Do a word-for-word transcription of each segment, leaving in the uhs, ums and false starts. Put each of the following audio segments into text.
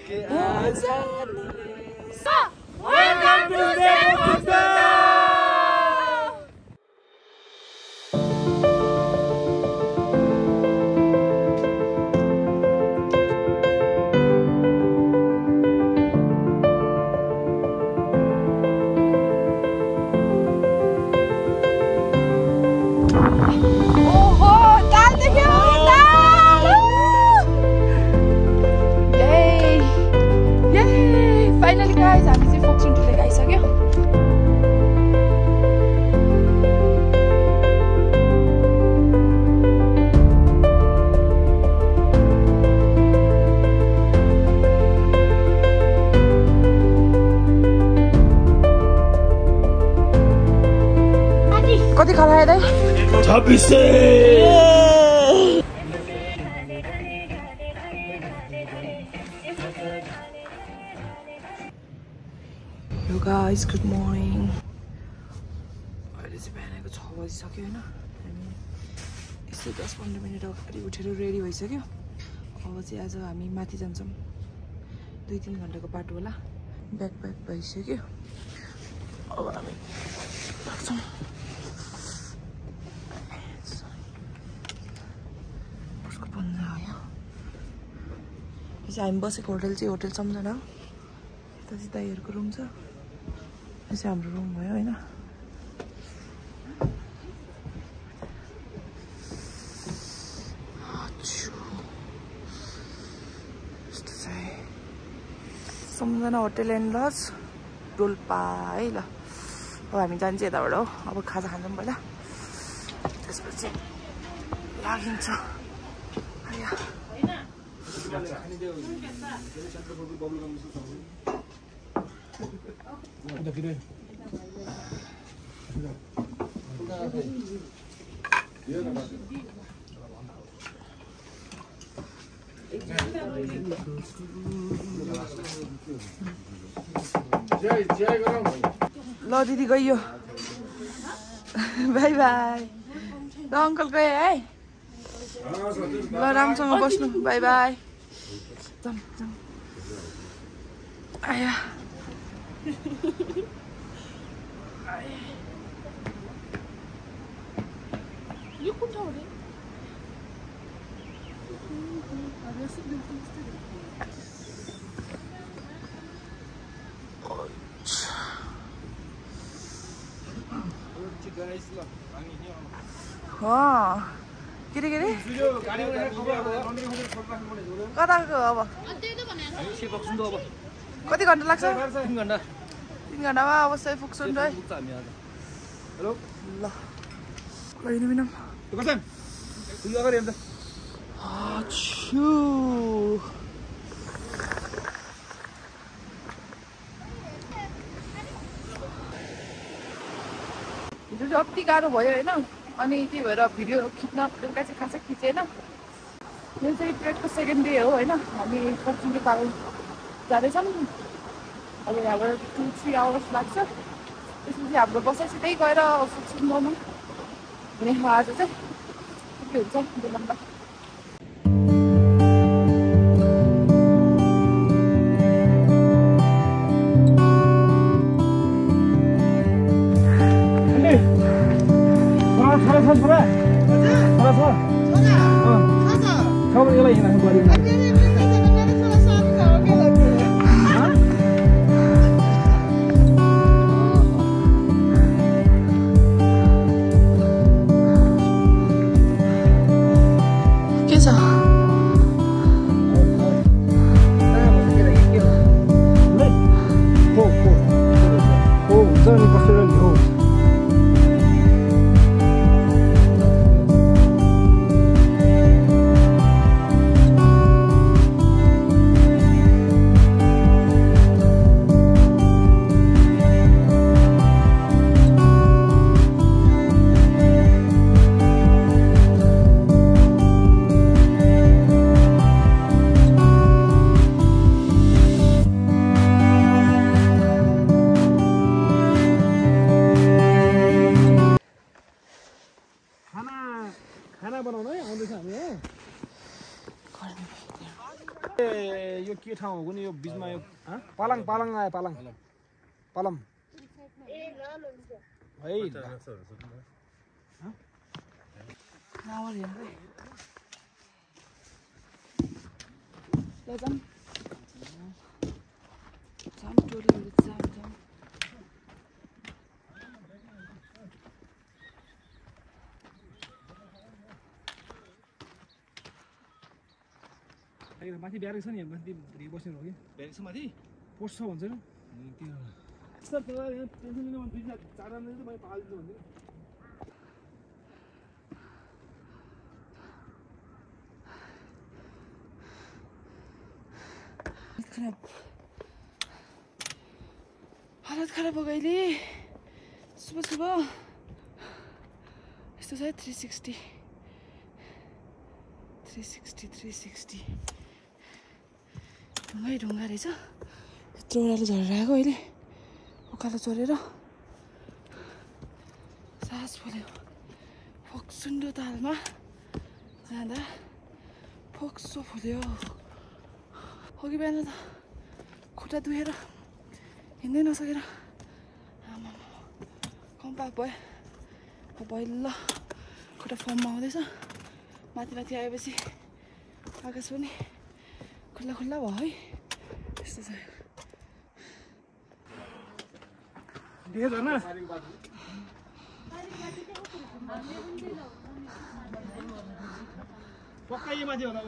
Welcome to Dekutsuta! कति खलाए दाइ छब्बीस सौ Yo guys, good morning. अहिले चाहिँ बिहानको छ बजिसक्यो हैन हामी यसो दस पन्ध्र मिनट अगाडि उठेर रेडी भइसक्यो अब चाहिँ आज हामी माथि जान्छौँ दुई तीन घण्टाको बाटो होला ब्याक ब्याक भइसक्यो अब हामी लाग्छौँ हामी बसेको होटल चाहिँ होटल सम्झना हो यता चाहिँ दाइहरूको रुम छ यो चाहिँ हाम्रो रुम भयो होइन यस्तो चाहिँ Samjhana hotel and lodge Dolpa है ल अब हामी जान्छ यताबाट हो अब खाजा खान्छौँ पहिला त्यसपछि लागिन्छ ल दिदी गइयो बाई बाई ल अङ्कल गए है ल राम्रोसँग बस्नु बाई बाई जाम जाम आया यो कुन ठाउँ रे के रे के रे कताको अब कति घन्टा लाग्छ तीन घन्टा तीन घन्टामा अवश्य पुग्छौँ है ल लैन हिजो अति गाह्रो भयो होइन अनि त्यही भएर भिडियो खिच्न बेलुका चाहिँ खासै खिचेन यो चाहिँ ट्रेकको सेकेन्ड डे हो होइन हामी फर्किने कारण जाँदैछौँ अब यहाँबाट टु थ्री आवर्स लाग्छ त्यसपछि हाम्रो बसाइ सिधै गएर फुक्सुङ गर्नु हुने आज चाहिँ के हुन्छ बेलुका ए यो के ठाउँ हो कुनी यो बीचमा यो पालाङ पालाङ आयो पालाङ पालम ए ल ल है नावर हेर्दै ल जाम जाम टोलीहरु जाम जाम अहिले माथि ब्यारेक छ नि माथि बस्नु हो कि ब्यारेक छ माथि पोस्ट छ भन्छ नि त्यो सर तपाईँ यहाँ टेन्सन लिनु दुई चारजना चाहिँ मैले पालिदिन्छु भन्छु खराब हालत खराब हो गइले सुबह सुबह यस्तो छ three sixty three sixty three sixty ढुङ्गै ढुङ्गा रहेछ यत्रो ओह्रालो झरेर आएको अहिले उकालो चढेर सास फुल्यो फोक्सुन्डो तालमा जाँदा फोक्सो फुल्यो अघि बिहान त खुट्टा दुखेर हिँड्दै नसकेर आमा कम्पा भयो अब बल्ल खुट्टा फर्ममा आउँदैछ माथि माथि आएपछि आकाश पनि खुल्ला खुल्ला भयो है त्यस्तो छ पक्का यो माथि होला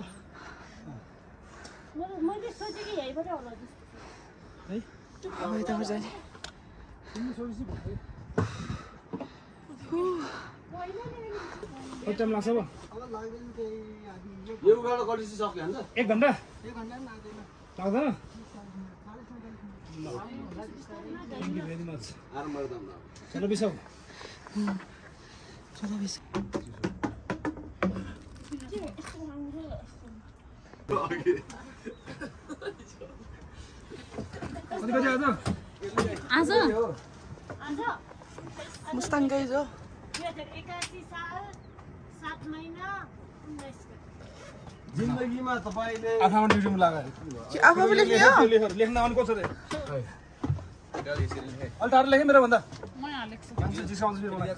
मैले सोचे कि यहीँबाट होला जस्तो है अब यताबाट जाने कति टाइम लाग्छ अब यो उकालो गरेपछि सक्यो हुन्छ एक घन्टा लाग्दैन चलो बिसाउ चलो बिस कति बजे आज आज आज मुस्ताङ गई जो दुई हजार एकासी साल सात महिना उन्नाइस जिन्दगीमा तपाईले आफ्नो ड्युटीमा लगायो आफू पनि लेख्यो लेख्न आउनु कसो रे अलि टाढो लेखेँ मेरो भन्दा म हालेको छु मान्छे जिसाउँछ फेरि मलाई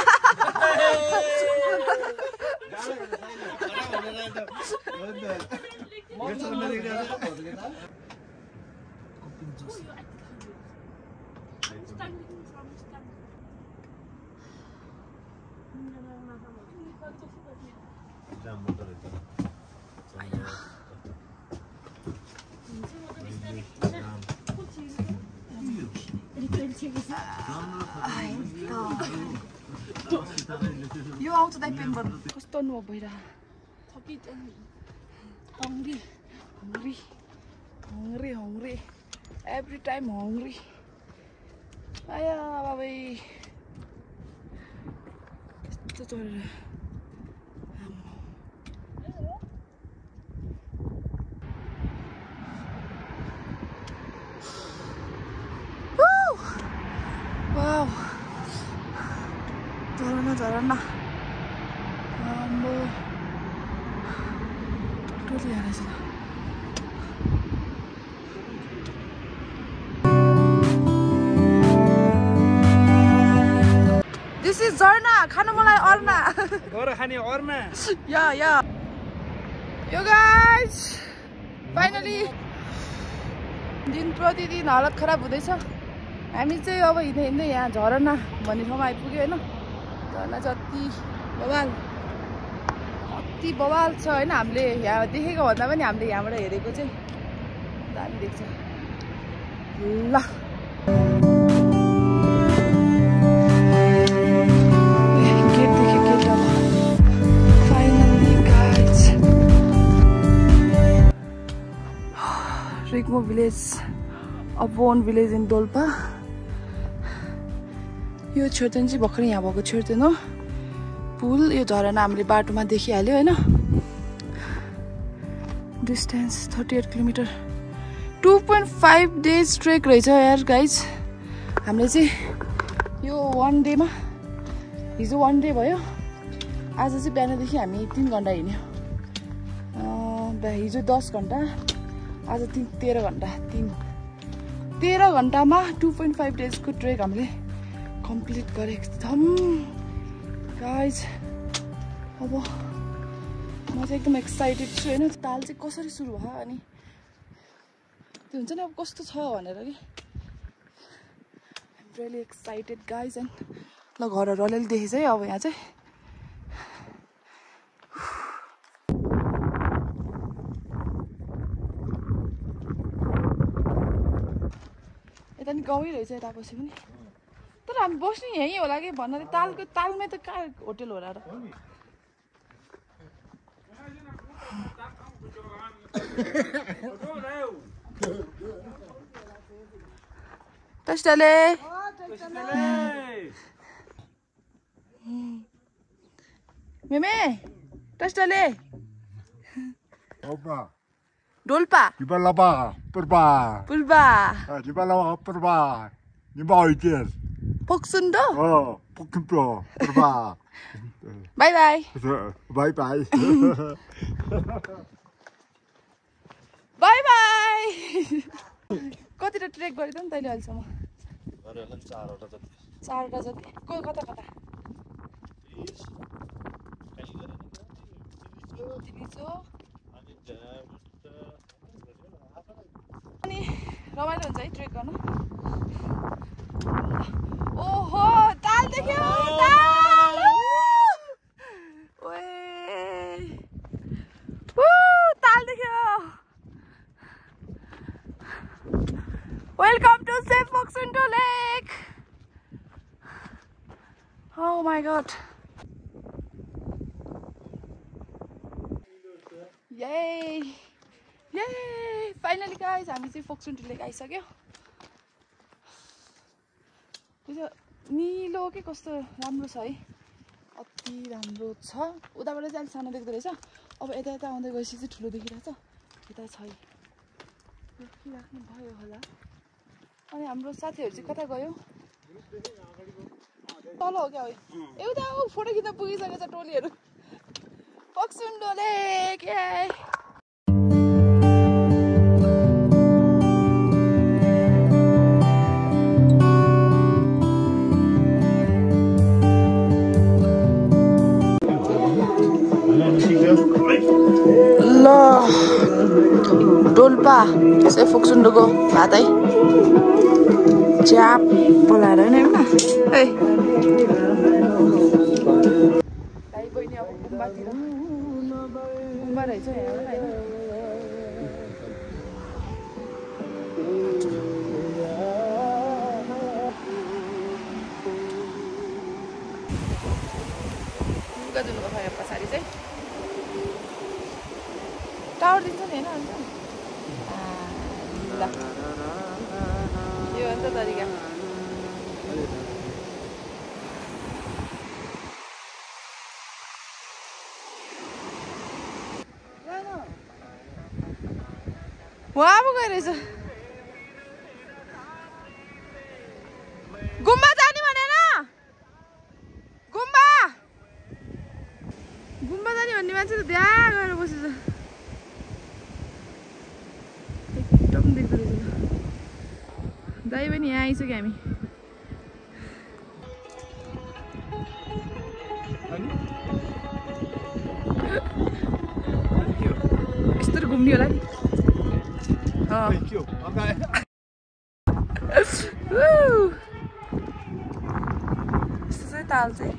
यो आउँछ दाइ पेन गर्नु कस्तो अनुभव भइरहेको थकित hungry hungry hungry hungry every time hungry आया बाबै यस्तो चढेर वाउ झरना झरना आम्बो टोली हालेछ दिस इज झरना खानु मलाई अर्ना गएर खाने अर्ना या या यो गाइज फाइनली दिन प्रतिदिन हालत खराब हुँदैछ हामी चाहिँ अब हिँड्दै हिँड्दै यहाँ झरना भन्ने ठाउँमा आइपुग्यो होइन झरना चाहिँ अति बवाल अति बवाल छ होइन हामीले यहाँ देखेको भन्दा पनि हामीले यहाँबाट हेरेको चाहिँ दामी देख्छ ल गेट देख्यो गेट अब finally guys Ringmo village upon village in Dolpa यो छेउतेन चाहिँ भर्खरै यहाँ भएको छेउतेन हो पुल यो झरना हामीले बाटोमा देखिहाल्यो होइन distance thirty eight kilometre two point five days trek रहेछ यार गाइज हामीले चाहिँ यो वान डेमा हिजो वान डे भयो आज चाहिँ बिहानदेखि हामी तिन घन्टा हिँड्यो हिजो दस घन्टा आज तिन तेह्र घन्टा तिन तेह्र घन्टामा टू पोइन्ट फाइभ डेजको ट्रेक हामीले कम्प्लिट गरेको छौँ गाइज। अब म चाहिँ एकदम एक्साइटेड छु होइन। ताल चाहिँ कसरी सुरु भयो अनि त्यो हुन्छ नि अब कस्तो छ भनेर कि I'm really excited guys. And ल घरहरू अलिअलि देखेछ है अब यहाँ चाहिँ यता नि गाउँ रहेछ यता पछि पनि। तर हामी बस्ने यहीँ होला कि भन्नाले तालको तालमै त कहाँ होटेल होला र। टेस्टले मेमे टेस्टले डोल्पा Ibalaba, perba. पुर्बा Ibalaba, perba. Nimaitir. Phoksundo Oh, pokempo, perba. Bye bye Bye bye. Bye bye कतिवटा ट्रेक गरेँ त नि तैँले अहिलेसम्म? चारवटा जति। को कता कता? अनि रमाइलो हुन्छ है ट्रेक गर्नु। ओहो ताल देख्यो ताल ओए ताल देख्यो। Welcome to Safe Foxundo Lake. Oh my god. Yay! Yay! Finally guys, हामी चाहिँ फोक्सुन्डो लेक आइसक्यो। त्यो निलो के कस्तो राम्रो छ है, अति राम्रो छ। उताबाट चाहिँ अलिक सानो देख्दो रहेछ। अब यता यता आउँदै गएपछि चाहिँ ठुलो देखिरहेछ। यता छ राख्नु भयो होला। अनि हाम्रो साथीहरू चाहिँ कता गयो? तल हो क्या एउटा फोटो खिच्न पुगिसकेछ टोलीहरू। फोक्सुन्डो लेक ल डोल्पा से फोक्सुन्डोको भात है च्याप बोलाएर होइन एउटा है दाइ बहिनी। अब गुम्बातिर गुम्बा रहेछ यहाँ होइन। लुगा धुनुको छ यहाँ पछाडि चाहिँ टावर दिन्छ नि होइन अन्त। ल यो अन्त तरिका वहाँ पो गइरहेछ। गुम्बा जाने भनेर गुम्बा गुम्बा जाने भन्ने मान्छे त बिहा गरेर बसेछ। एकदम देख्दो रहेछ। दाइ पनि यहाँ आइसक्यो हामी। यस्तो घुम्ने होला नि। यस्तो चाहिँ ताल चाहिँ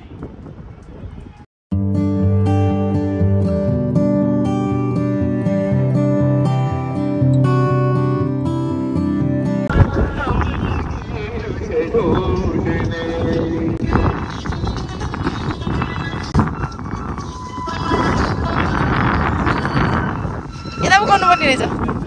यता पो गर्नुपर्ने रहेछ।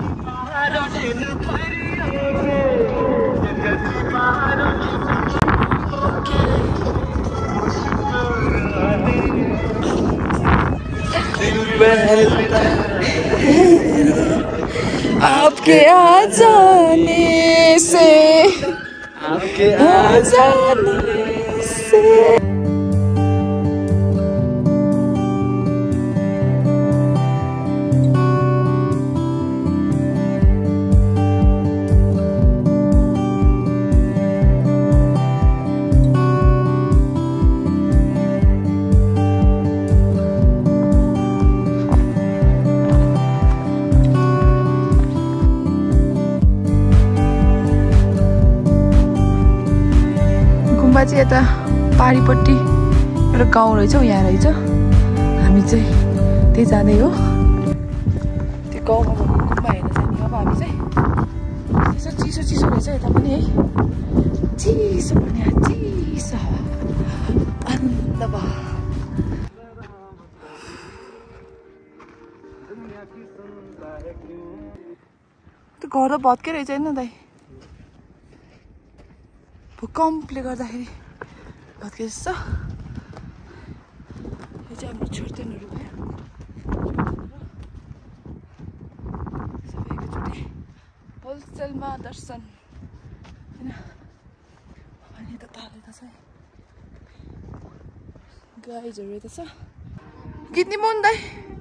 आपके आ जाने से आपके आ जाने से चाहिँ यता पारिपट्टि एउटा गाउँ रहेछ यहाँ रहेछ हामी चाहिँ त्यही जाँदै हो त्यो गाउँमा गुम्बा हेर्न जाने अब हामी चाहिँ यसो चिसो चिसो रहेछ यता पनि है चिसो पनि चिसो आनन्द भयो त्यो घर त भत्कै रहेछ होइन दाइ भूकम्पले गर्दाखेरि भत्कै जस्तो यो चाहिँ हाम्रो छोर्तेनहरू भयो सबैकोचोटि होलसेलमा दर्शन होइन अनि यता ताल यता छ गाइजहरू यता छ गिद्नी मुन दाइ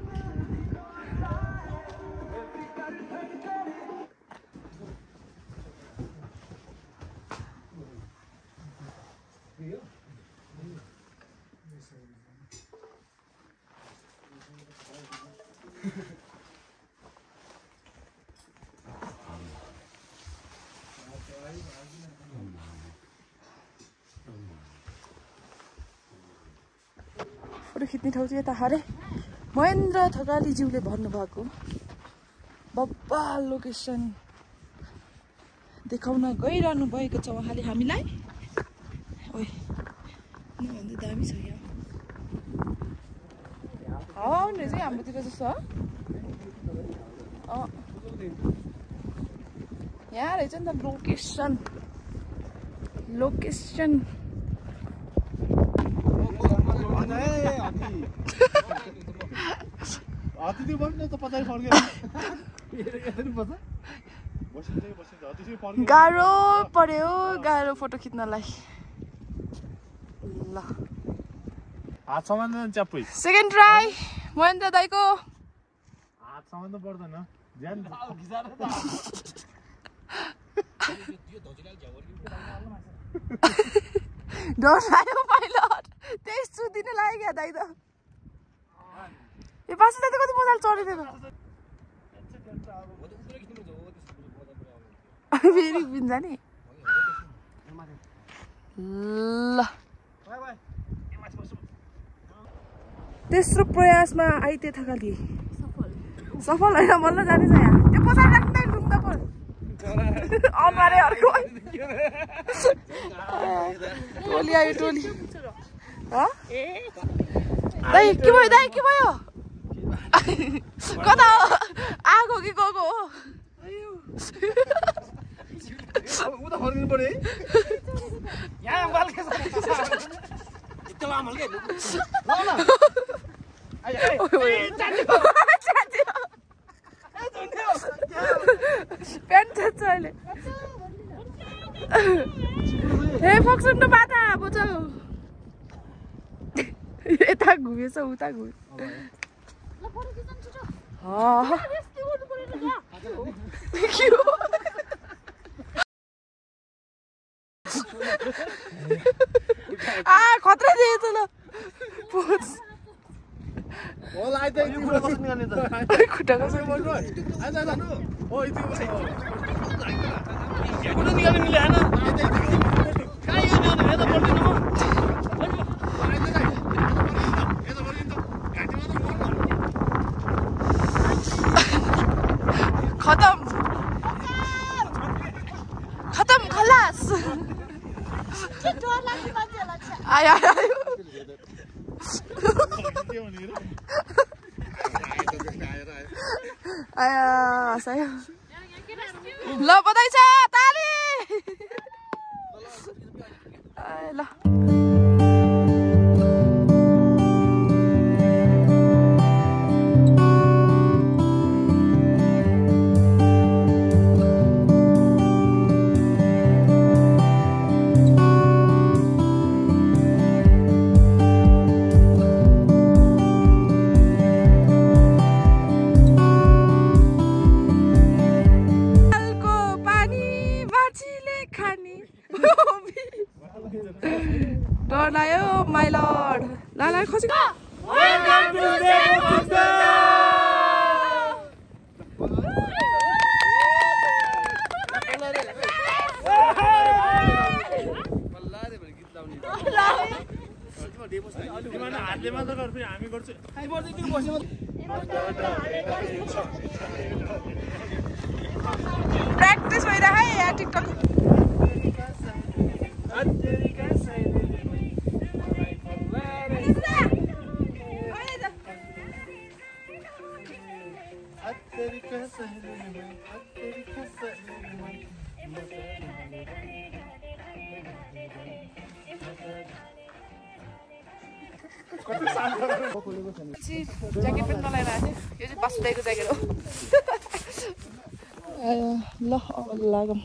फोटो खिच्ने ठाउँ चाहिँ यता हारे महेन्द्र थकालीज्यूले भन्नुभएको बब्बाल लोकेसन देखाउन गइरहनु भएको छ उहाँले हामीलाई ओइ भन्दा दामी छ यहाँ आउने चाहिँ हाम्रोतिर जस्तो अँ यहाँ रहेछ नि त लोकेसन लोकेसन गाह्रो पर्यो गाह्रो फोटो खिच्नलाई ल सेकेन्ड ट्राई महेन्द्र दाइको हातसम्म त पर्दैन डर लाग्यो पाइलट त्यही सुदिन लाग्यो क्या दाइ त ए पास दाइ त कति मजाले चढिदिएन फेरि बिन्छ नि ल तेस्रो प्रयासमा आइते थकाली सफल होइन मल्ल जाने छ यहाँ त्यो पछाडि राख्दै लुङ्गा पो अमारे अर्को टोली आयो टोली दाइ के भयो दाइ के भयो कता हो आगो कि गएको हो उता फर्किनु पर्यो है यहाँ बाल्के यस्तो लामो के ल ल आइ आइ प्यान्ट छ अहिले हे फक्सन त बाटा बचाऊ यता घुमेछ उता घुमे आ खतरा दिए त ल होला आइ त यो कुरा बस्नु गर्ने त खुट्टा कसरी बोल्नु आइ जा जानु ओ यति बस्छ कुन निकाल्नु मिले हैन काय यो यो त पर्दैन म खतम खतम खलास आयो आयो आयो हँसायो ल बधाई छ ताली ल डर लाग्यो माइ लर्ड ला ला खसी हामीले मात्र गर्छ फेरि हामी गर्छ आइ पर्दैन बस्यो प्र्याक्टिस भइरह है यहाँ टिकटक ज्याकेट पनि नलाइरहेको थियो यो चाहिँ बस्दैको ज्याकेट हो ल अब लागौँ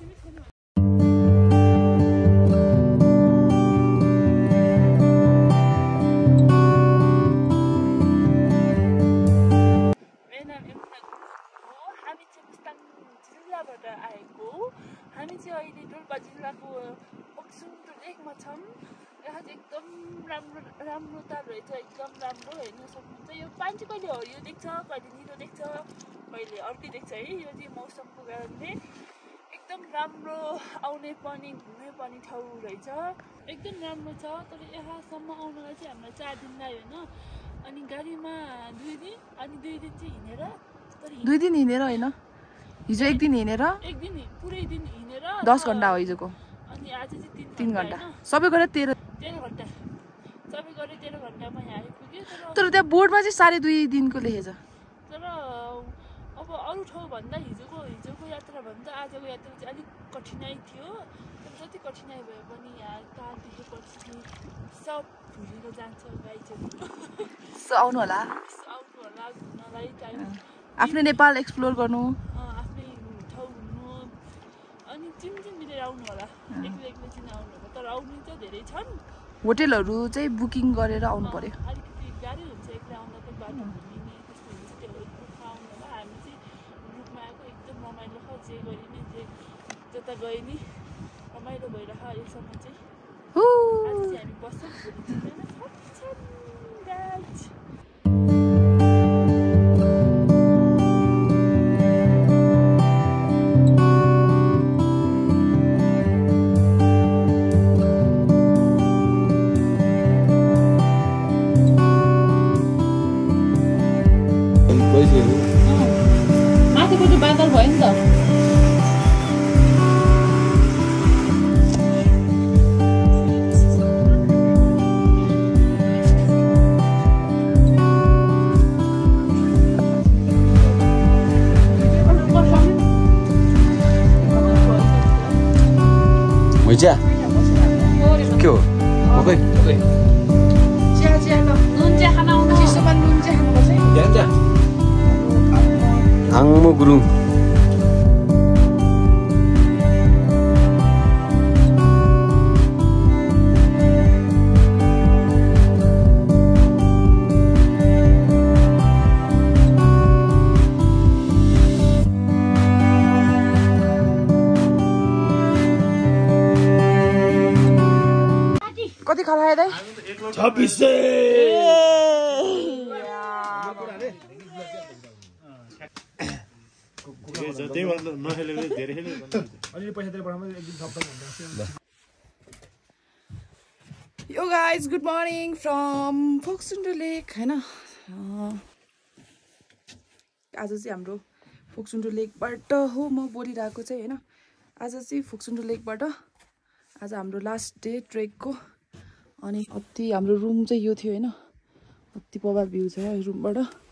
हामी चाहिँ अहिले डोल्पा जिल्लाको फोक्सुङ लेकमा छौँ। यहाँ चाहिँ एकदम राम्रो राम्रो ताल रहेछ, एकदम राम्रो हेर्न सक्नुहुन्छ। यो पानी चाहिँ कहिले हरियो देख्छ, कहिले निलो देख्छ, कहिले अर्कै देख्छ है। यो चाहिँ मौसमको कारणले एकदम राम्रो आउने पनि घुम्ने पनि ठाउँ रहेछ, एकदम राम्रो छ। तर यहाँसम्म आउनलाई चाहिँ हामीलाई चार दिन लाग्यो होइन। अनि गाडीमा दुई दिन अनि दुई दिन चाहिँ हिँडेर दुई दिन हिँडेर होइन, हिजो एक दिन हिँडेर एक दिन पुरै दिन हिँडेर दस घन्टा हो हिजोको। अनि आज चाहिँ तिन तिन घन्टा सबै गरेर तेह्र तेह्र घन्टा सबै गरेर तेह्र घन्टामा यहाँ आइपुग्यो। तर त्यहाँ बोर्डमा चाहिँ साढे दुई दिनको लेखेछ। तर अब अरू ठाउँ भन्दा हिजोको हिजोको यात्रा भन्दा आजको यात्रा चाहिँ अलिक कठिनाइ थियो। तर जति कठिनाइ भए पनि यहाँ कार देखेपछि सब भुलेर जान्छ गाइजहरू। आउनु होला आउनु होला घुम्नलाई टाइम आफ्नै नेपाल एक्सप्लोर गर्नु, आफ्नै ठाउँ घुम्नु। अनि चिम चाहिँ मिलेर आउनु होला, एक्लै एक्लै चाहिँ आउनु होला। तर आउनु चाहिँ धेरै छन्। होटेलहरू चाहिँ बुकिङ गरेर आउनु पर्यो। अलिकति गाह्रै हुन्छ एक्लै आउन त, बाटो घुमिने त्यस्तो हुन्छ। त्यो ग्रुपमा आउनु होला। हामी चाहिँ ग्रुपमा आएको एकदम रमाइलो छ, जे गरे नि जे जता गए नि रमाइलो भइरह अहिलेसम्म चाहिँ। आज चाहिँ हामी बस्छौँ, भोलि चाहिँ सक्छौँ गाइज। माथिपट्टि बादल भयो नि त। मैजा के हो ओके ओके चिया चिया ल नुन चिया खान आउनु, चिसोमा नुन चिया खानुपर्छ है। जान्छ आङमो गुरुङ कति खलायो दाइ? छब्बिस सय अलिअलि पैसा दिएर बढाउँदा एक दिन थप्दा हुन्छ। यो guys good morning from Phoksundo lake होइन। आज चाहिँ हाम्रो फोक्सुन्डो लेकबाट हो म बोलिरहेको चाहिँ होइन। आज चाहिँ फोक्सुन्डो लेकबाट आज हाम्रो लास्ट डे ट्रेकको। अनि अति हाम्रो रुम चाहिँ यो थियो होइन, अति प्रभाव भ्यू छ यो रुमबाट।